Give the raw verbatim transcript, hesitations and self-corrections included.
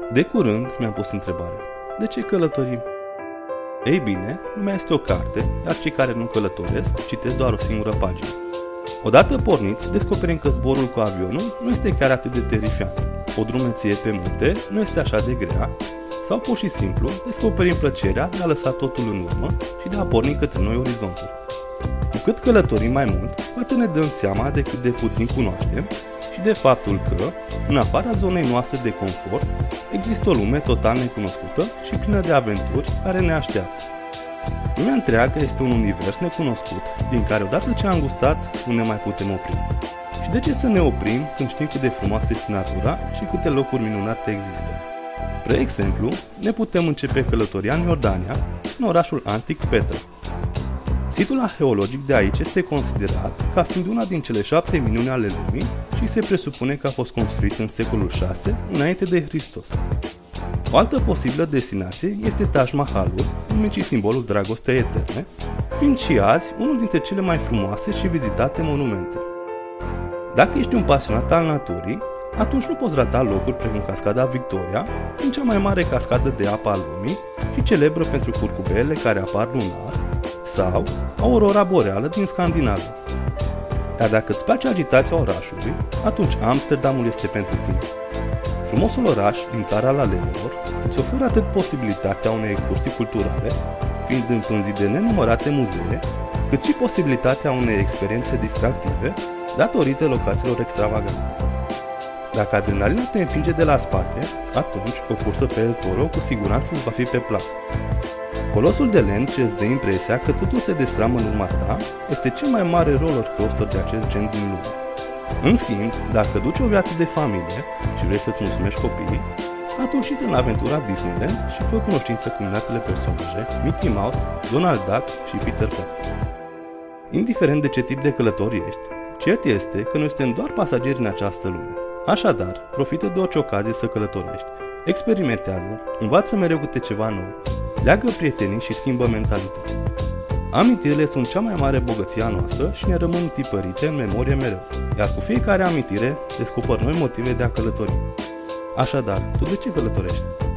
De curând mi-am pus întrebarea: de ce călătorim? Ei bine, lumea este o carte, iar cei care nu călătoresc citesc doar o singură pagină. Odată porniți, descoperim că zborul cu avionul nu este chiar atât de terifiant. O drumeție pe munte nu este așa de grea, sau pur și simplu descoperim plăcerea de a lăsa totul în urmă și de a porni către noi orizonturi. Cu cât călătorim mai mult, cu atât ne dăm seama de cât de puțin cunoaștem și de faptul că, în afara zonei noastre de confort, există o lume total necunoscută și plină de aventuri care ne așteaptă. Lumea întreagă este un univers necunoscut, din care odată ce am gustat, nu ne mai putem opri. Și de ce să ne oprim când știm cât de frumoasă este natura și câte locuri minunate există? Spre exemplu, ne putem începe călătoria în Iordania, în orașul antic Petra. Situl arheologic de aici este considerat ca fiind una din cele șapte minuni ale lumii și se presupune că a fost construit în secolul șase înainte de Hristos. O altă posibilă destinație este Taj Mahalul, numit și simbolul dragostei eterne, fiind și azi unul dintre cele mai frumoase și vizitate monumente. Dacă ești un pasionat al naturii, atunci nu poți rata locuri precum Cascada Victoria, fiind cea mai mare cascadă de apă a lumii și celebră pentru curcubeele care apar lunar, sau aurora boreală din Scandinavia. Dar dacă îți place agitația orașului, atunci Amsterdamul este pentru tine. Frumosul oraș din țara lalelelor îți oferă atât posibilitatea unei excursii culturale, fiind împânzit de nenumărate muzee, cât și posibilitatea unei experiențe distractive datorită locațiilor extravagante. Dacă adrenalina te împinge de la spate, atunci o cursă pe El Toro cu siguranță îți va fi pe plac. Colosul de lemn ce îți dă impresia că totul se destramă în urma ta este cel mai mare roller coaster de acest gen din lume. În schimb, dacă duci o viață de familie și vrei să-ți mulțumești copiii, atunci intră în aventura Disneyland și fă cunoștință cu minunatele personaje Mickey Mouse, Donald Duck și Peter Pan. Indiferent de ce tip de călător ești, cert este că noi suntem doar pasageri în această lume. Așadar, profită de orice ocazie să călătorești, experimentează, învață mereu câte ceva nou, leagă prietenii și schimbă mentalitatea. Amintirile sunt cea mai mare bogăție a noastră și ne rămân tipărite în memorie mereu, iar cu fiecare amintire descoperi noi motive de a călători. Așadar, tu de ce călătorești?